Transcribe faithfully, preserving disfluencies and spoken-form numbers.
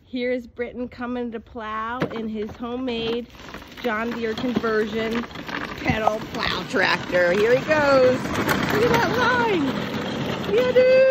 Here's Britton coming to plow in his homemade John Deere conversion pedal plow tractor. Here he goes. Look at that line. Yeah, dude.